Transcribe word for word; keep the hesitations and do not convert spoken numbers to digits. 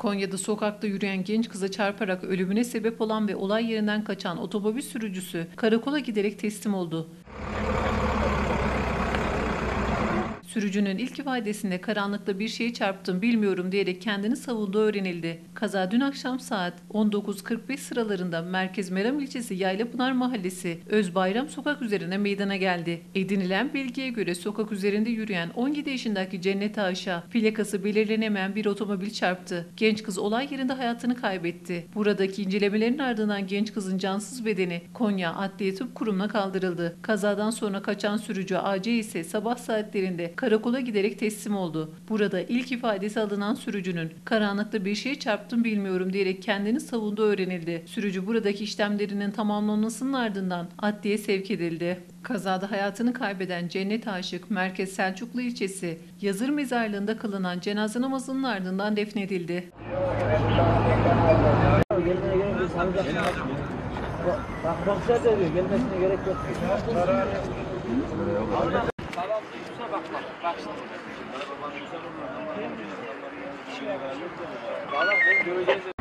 Konya'da sokakta yürüyen genç kıza çarparak ölümüne sebep olan ve olay yerinden kaçan otomobil sürücüsü karakola giderek teslim oldu. Sürücünün ilk ifadesinde karanlıkta bir şeye çarptım bilmiyorum diyerek kendini savunduğu öğrenildi. Kaza dün akşam saat on dokuz kırk beş sıralarında Merkez Meram ilçesi Yaylapınar Mahallesi Özbayram sokak üzerine meydana geldi. Edinilen bilgiye göre sokak üzerinde yürüyen on yedi yaşındaki Cennet Ayşe plakası belirlenemeyen bir otomobil çarptı. Genç kız olay yerinde hayatını kaybetti. Buradaki incelemelerin ardından genç kızın cansız bedeni Konya Adliye Tıp Kurumu'na kaldırıldı. Kazadan sonra kaçan sürücü A C ise sabah saatlerinde karakola giderek teslim oldu. Burada ilk ifadesi alınan sürücünün karanlıkta bir şeye çarptım bilmiyorum diyerek kendini savunduğu öğrenildi. Sürücü buradaki işlemlerinin tamamlanmasının ardından adliye sevk edildi. Kazada hayatını kaybeden Cennet Aşık, Merkez Selçuklu ilçesi Yazır Mezarlığı'nda kılınan cenaze namazının ardından defnedildi. Bak komiser de diyor, gelmesine gerek yok. Tamam, Yusuf'a bak bak. Bak şimdi. Valla ben göreceğiz.